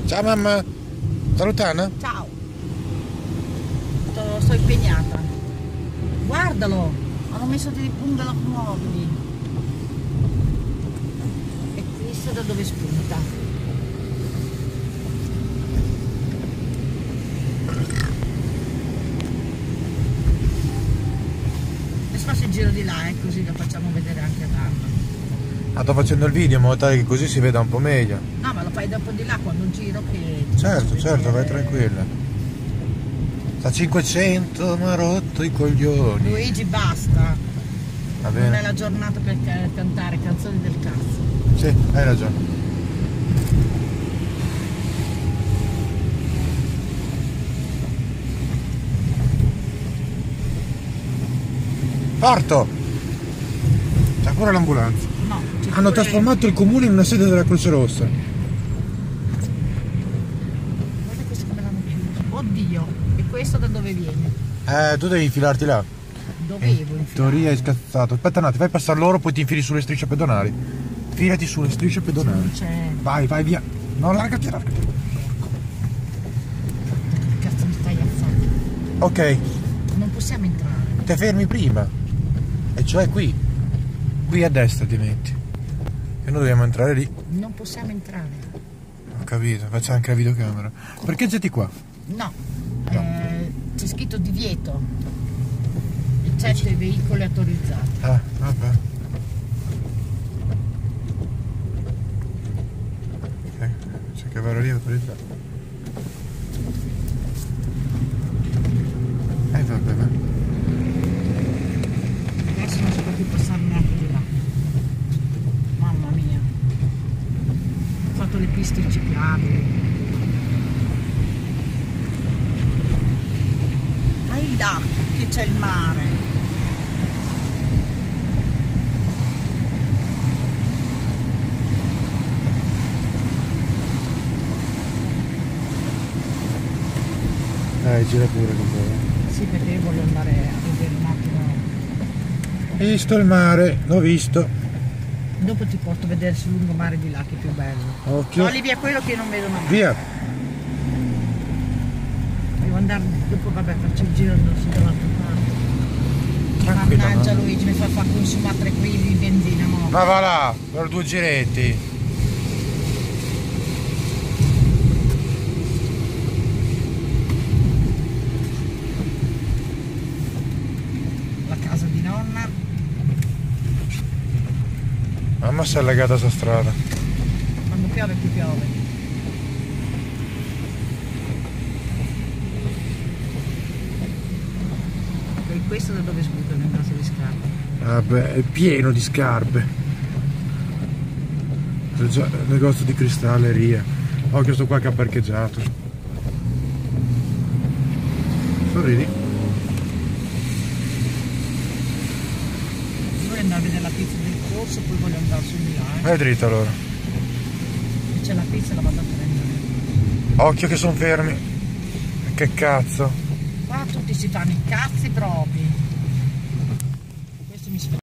Ciao mamma. Salutana. Ciao. Sto impegnata. Guardalo. Hanno messo dei bungalow nuovi. E questo da dove spunta? Adesso faccio il giro di là, così lo facciamo vedere anche a Darla. Ah, sto facendo il video in modo tale che così si veda un po' meglio. No, ma lo fai dopo di là quando giro che... Certo, certo, vai tranquilla. Sta 500, mi ha rotto i coglioni. Luigi, basta. Va Non è bene? la giornata per cantare canzoni del cazzo. Sì, hai ragione. Parto! C'è ancora l'ambulanza. No, c'è Hanno pure- trasformato il comune in una sede della Croce Rossa. Guarda questo come l'hanno chiuso. Oddio, e questo da dove viene? Tu devi infilarti là. Dovevo In infilare. teoria hai scazzato. Aspetta un attimo, fai passare loro, poi ti infili sulle strisce pedonali. Filati sulle strisce pedonali. Non c'è... Vai, vai via. No, largati, largati. Che cazzo mi stai alzando? Ok, Non possiamo entrare. te fermi prima. E cioè qui. Qui a destra ti metti. E noi dobbiamo entrare lì. Non possiamo entrare. Ho capito, faccio anche la videocamera. Parcheggiati qua. No. C'è scritto divieto. Eccetto i veicoli autorizzati. Ah, vabbè. Ok, c'è che vero lì autorizzato. Vabbè, va. Adesso non si può più passare neanche di là. Mamma mia. Ho fatto le piste ciclabili. Vai là che c'è il mare. Gira pure con te. Sì, perché io voglio andare a vedere un attimo. Visto il mare, l'ho visto. Dopo ti porto a vedere sul lungomare di là che è più bello. Occhio. No, lì via quello che io non vedo mai. Via. Devo andare dopo, vabbè, faccio il giro dall'altra parte. Tranquilla, Mannaggia no? Luigi, mi fa consumare 3 kg di benzina, mo. Ma va là, per 2 giretti. La casa di nonna. Mamma si è legata a sta strada. Quando piove più piove. E questo da dove sbucano in casa di scarpe? Vabbè, è pieno di scarpe. C'è già il negozio di cristalleria. Occhio, sto qua che ha parcheggiato. Sorridi. Voglio andare a vedere la pizza del corso, poi voglio andare su di là. Vai dritto allora. C'è la pizza e la vado a prendere. Occhio che sono fermi. Che cazzo. Qua tutti si fanno i cazzi propri.